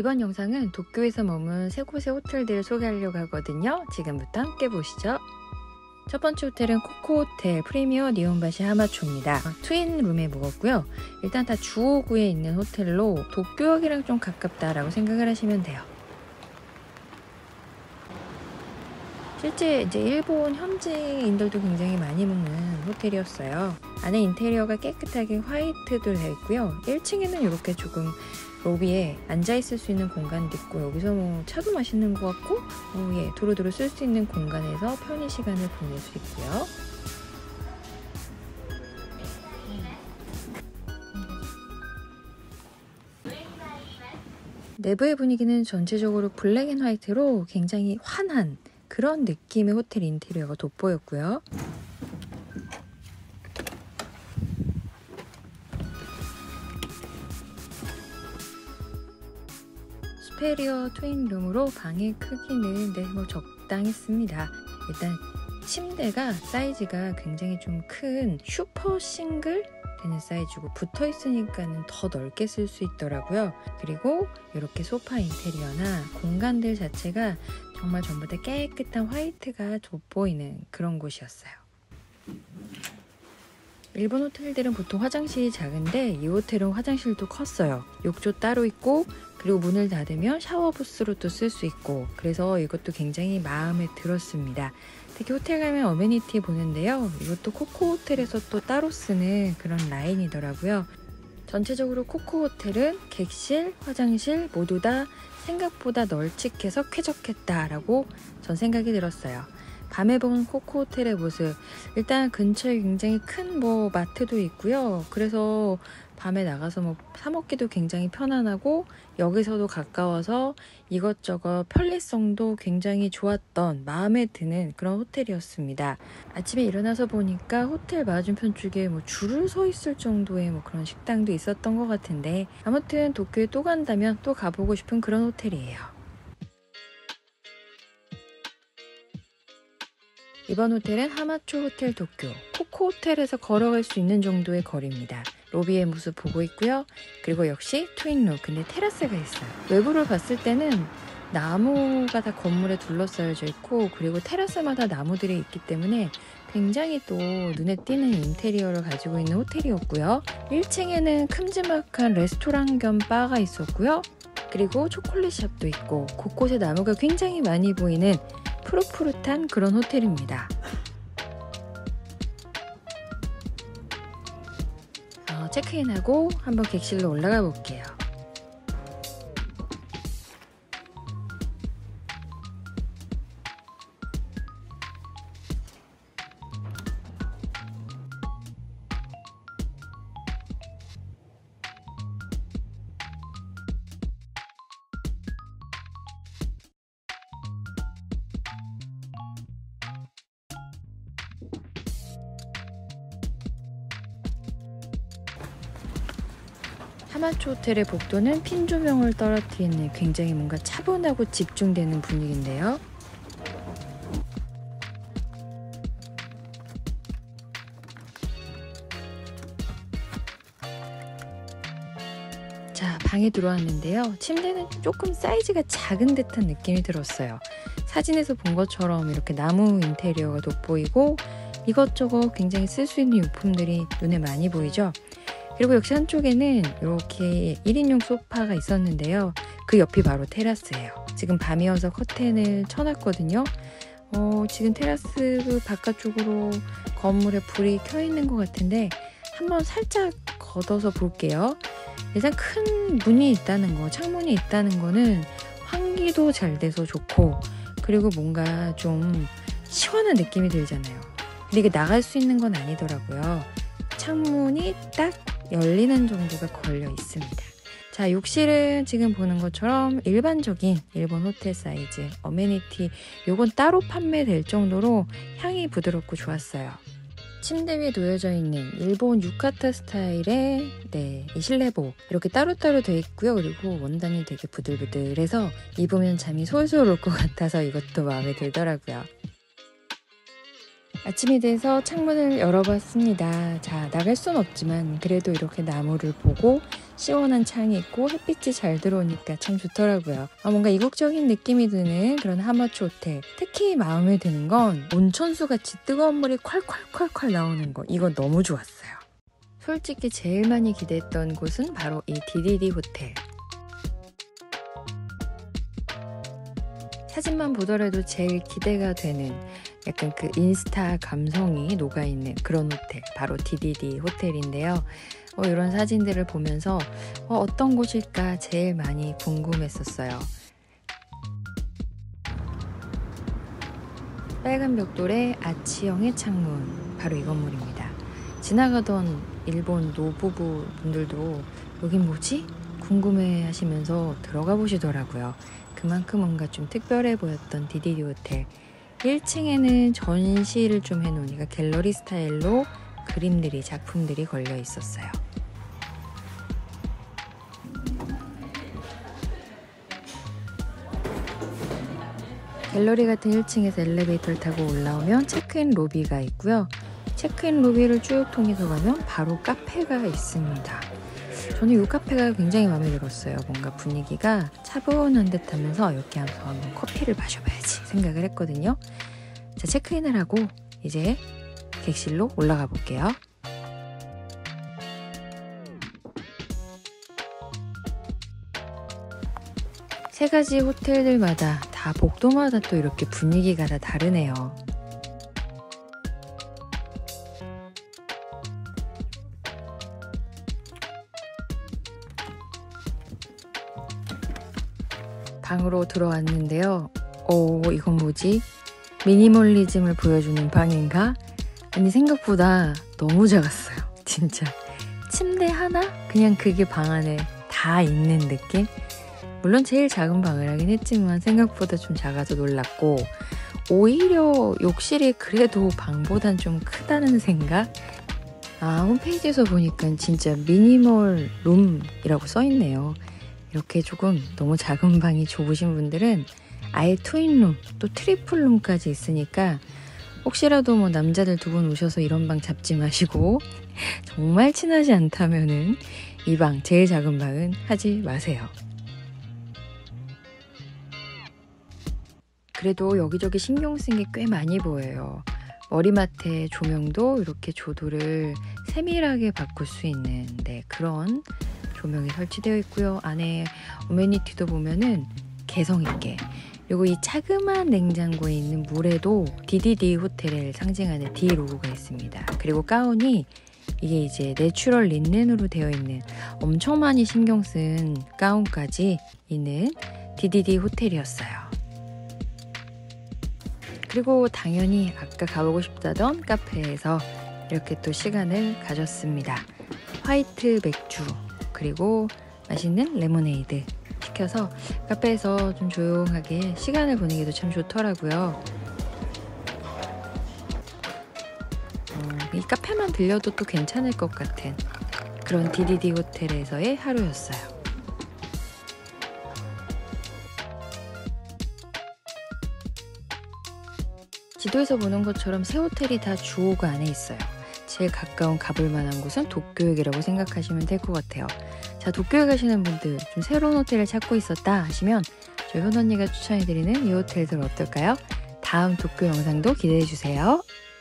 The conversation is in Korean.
이번 영상은 도쿄에서 머문 세 곳의 호텔들을 소개하려고 하거든요. 지금부터 함께 보시죠. 첫 번째 호텔은 코코호텔 프리미어 니혼바시 하마초입니다. 트윈 룸에 묵었고요. 일단 다 주호구에 있는 호텔로 도쿄역이랑 좀 가깝다라고 생각을 하시면 돼요. 실제 이제 일본 현지인들도 굉장히 많이 묵는 호텔이었어요. 안에 인테리어가 깨끗하게 화이트도 되어 있고요. 1층에는 이렇게 조금 로비에 앉아있을 수 있는 공간도 있고, 여기서 뭐 차도 마시는 것 같고, 도로도로 쓸 수 있는 공간에서 편히 시간을 보낼 수 있고요. 내부의 분위기는 전체적으로 블랙 앤 화이트로 굉장히 환한 그런 느낌의 호텔 인테리어가 돋보였고요. 스페리어 트윈룸으로 방의 크기는 적당했습니다. 일단 침대가 사이즈가 굉장히 좀 큰 슈퍼 싱글 되는 사이즈고, 붙어 있으니까는 더 넓게 쓸 수 있더라고요. 그리고 이렇게 소파 인테리어나 공간들 자체가 정말 전부 다 깨끗한 화이트가 돋보이는 그런 곳이었어요. 일본 호텔들은 보통 화장실이 작은데 이 호텔은 화장실도 컸어요. 욕조 따로 있고, 그리고 문을 닫으면 샤워 부스로 또 쓸 수 있고, 그래서 이것도 굉장히 마음에 들었습니다. 특히 호텔 가면 어메니티 보는데요. 이것도 코코호텔에서 또 따로 쓰는 그런 라인이더라고요. 전체적으로 코코호텔은 객실, 화장실 모두 다 생각보다 널찍해서 쾌적했다라고 전 생각이 들었어요. 밤에 본 코코호텔의 모습, 일단 근처에 굉장히 큰 마트도 있고요. 그래서 밤에 나가서 사 먹기도 굉장히 편안하고, 여기서도 가까워서 이것저것 편리성도 굉장히 좋았던, 마음에 드는 그런 호텔이었습니다. 아침에 일어나서 보니까 호텔 맞은편 쪽에 줄을 서 있을 정도의 그런 식당도 있었던 것 같은데, 아무튼 도쿄에 또 간다면 또 가보고 싶은 그런 호텔이에요. 이번 호텔은 하마초 호텔 도쿄, 코코호텔에서 걸어갈 수 있는 정도의 거리입니다. 로비의 모습 보고 있고요. 그리고 역시 트윈룸, 근데 테라스가 있어요. 외부를 봤을 때는 나무가 다 건물에 둘러싸여져 있고, 그리고 테라스마다 나무들이 있기 때문에 굉장히 또 눈에 띄는 인테리어를 가지고 있는 호텔이었고요. 1층에는 큼지막한 레스토랑 겸 바가 있었고요. 그리고 초콜릿샵도 있고, 곳곳에 나무가 굉장히 많이 보이는 푸릇푸릇한 그런 호텔입니다. 체크인하고 한번 객실로 올라가 볼게요. 하마초 호텔의 복도는 핀 조명을 떨어뜨리는 굉장히 뭔가 차분하고 집중되는 분위기인데요. 자, 방에 들어왔는데요. 침대는 조금 사이즈가 작은 듯한 느낌이 들었어요. 사진에서 본 것처럼 이렇게 나무 인테리어가 돋보이고, 이것저것 굉장히 쓸 수 있는 용품들이 눈에 많이 보이죠. 그리고 역시 한쪽에는 이렇게 1인용 소파가 있었는데요. 그 옆이 바로 테라스예요. 지금 밤이어서 커튼을 쳐놨거든요. 지금 테라스 바깥쪽으로 건물에 불이 켜 있는 것 같은데, 한번 살짝 걷어서 볼게요. 일단 큰 문이 있다는 거, 창문이 있다는 거는 환기도 잘 돼서 좋고, 그리고 뭔가 좀 시원한 느낌이 들잖아요. 근데 이게 나갈 수 있는 건 아니더라고요. 창문이 딱 열리는 정도가 걸려 있습니다. 자, 욕실은 지금 보는 것처럼 일반적인 일본 호텔 사이즈, 어메니티 요건 따로 판매될 정도로 향이 부드럽고 좋았어요. 침대 위에 놓여져 있는 일본 유카타 스타일의 이 실내복 이렇게 따로따로 되어 있고요. 그리고 원단이 되게 부들부들해서 입으면 잠이 솔솔 올 것 같아서 이것도 마음에 들더라고요. 아침이 돼서 창문을 열어봤습니다. 자, 나갈 순 없지만 그래도 이렇게 나무를 보고 시원한 창이 있고 햇빛이 잘 들어오니까 참 좋더라고요. 뭔가 이국적인 느낌이 드는 그런 하마초 호텔. 특히 마음에 드는 건 온천수 같이 뜨거운 물이 콸콸콸콸 나오는 거. 이거 너무 좋았어요. 솔직히 제일 많이 기대했던 곳은 바로 이 DDD 호텔. 사진만 보더라도 제일 기대가 되는 약간 그 인스타 감성이 녹아있는 그런 호텔, 바로 DDD 호텔인데요. 이런 사진들을 보면서 어떤 곳일까 제일 많이 궁금했었어요. 빨간 벽돌의 아치형의 창문, 바로 이 건물입니다. 지나가던 일본 노부부 분들도 여긴 뭐지? 궁금해 하시면서 들어가 보시더라고요. 그만큼 뭔가 좀 특별해 보였던 DDD 호텔. 1층에는 전시를 좀 해놓으니까 갤러리 스타일로 그림들이, 작품들이 걸려 있었어요. 갤러리 같은 1층에서 엘리베이터를 타고 올라오면 체크인 로비가 있고요. 체크인 로비를 쭉 통해서 가면 바로 카페가 있습니다. 저는 이 카페가 굉장히 마음에 들었어요. 뭔가 분위기가 차분한 듯 하면서 이렇게 한번 커피를 마셔봐야지 생각을 했거든요. 자, 체크인을 하고 이제 객실로 올라가 볼게요. 세 가지 호텔들마다 다 복도마다 또 이렇게 분위기가 다 다르네요. 방으로 들어왔는데요. 이건 뭐지? 미니멀리즘을 보여주는 방인가? 아니, 생각보다 너무 작았어요. 진짜. 침대 하나? 그냥 그게 방 안에 다 있는 느낌? 물론 제일 작은 방을 하긴 했지만 생각보다 좀 작아서 놀랐고, 오히려 욕실이 그래도 방보단 좀 크다는 생각? 홈페이지에서 보니까 진짜 미니멀 룸이라고 써있네요. 이렇게 조금 너무 작은 방이 좁으신 분들은 아예 트윈룸, 또 트리플룸까지 있으니까 혹시라도 뭐 남자들 두 분 오셔서 이런 방 잡지 마시고 정말 친하지 않다면은 이 방, 제일 작은 방은 하지 마세요. 그래도 여기저기 신경 쓴 게 꽤 많이 보여요. 머리맡에 조명도 이렇게 조도를 세밀하게 바꿀 수 있는 그런 조명이 설치되어 있고요. 안에 어메니티도 보면은 개성있게, 그리고 이 자그마한 냉장고에 있는 물에도 DDD 호텔을 상징하는 D 로고가 있습니다. 그리고 가운이 이게 이제 내추럴 린넨으로 되어 있는, 엄청 많이 신경 쓴 가운까지 있는 DDD 호텔이었어요. 그리고 당연히 아까 가보고 싶다던 카페에서 이렇게 또 시간을 가졌습니다. 화이트 맥주, 그리고 맛있는 레모네이드 시켜서 카페에서 좀 조용하게 시간을 보내기도 참 좋더라고요. 이 카페만 들려도 또 괜찮을 것 같은 그런 DDD 호텔에서의 하루였어요. 지도에서 보는 것처럼 새 호텔이 다 주호가 안에 있어요. 제일 가까운 가볼 만한 곳은 도쿄역이라고 생각하시면 될 것 같아요. 자, 도쿄에 가시는 분들, 좀 새로운 호텔을 찾고 있었다 하시면 저희 효언니가 추천해드리는 이 호텔들 어떨까요? 다음 도쿄 영상도 기대해주세요.